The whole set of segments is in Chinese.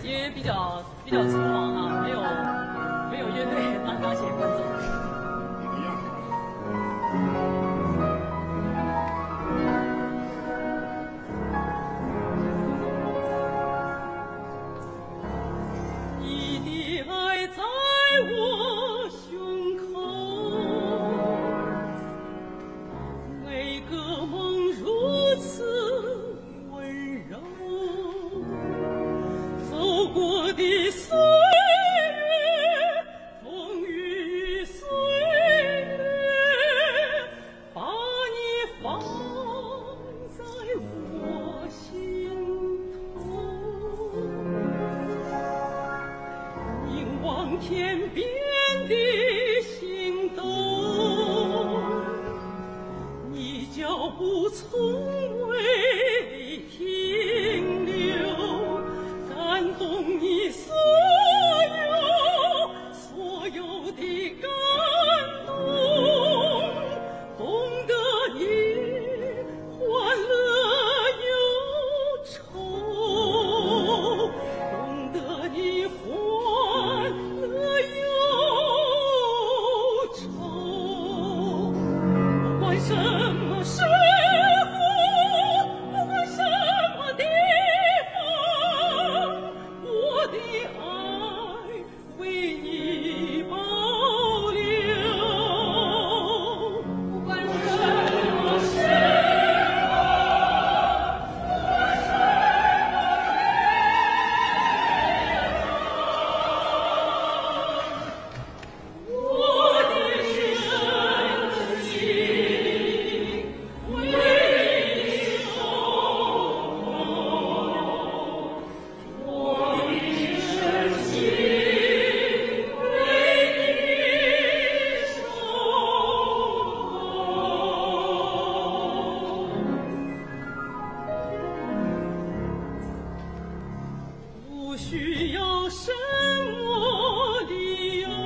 也比较匆忙哈，没有乐队当钢琴伴奏。你的爱在我胸口，每个梦如此温柔。走过的岁月，风雨岁月，把你放在我心头。凝望天边的星斗，你脚步从未停留，感动你所有的感动，懂得你欢乐忧愁，懂得你欢乐忧愁，不管什么时候，不管什么地方，我的爱为你保留。不管什么时候，我的深情为你守候，我的深情为你守候，不需要什么理由，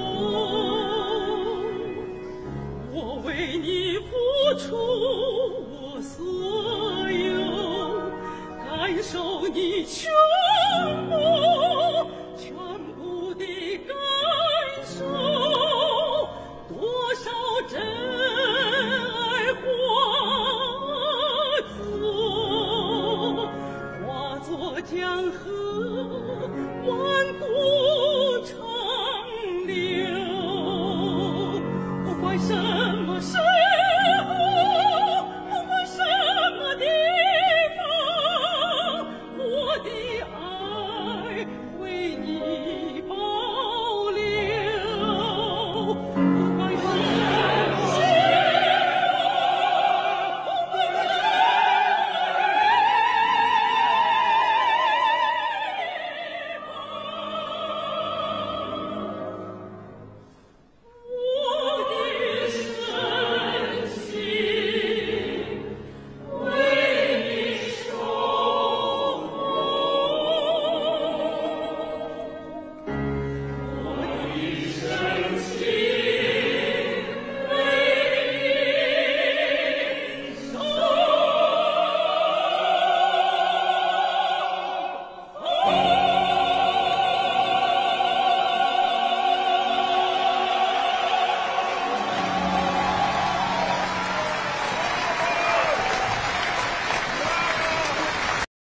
我为你付出我所有，感受你全部的感受，多少真爱化作江河。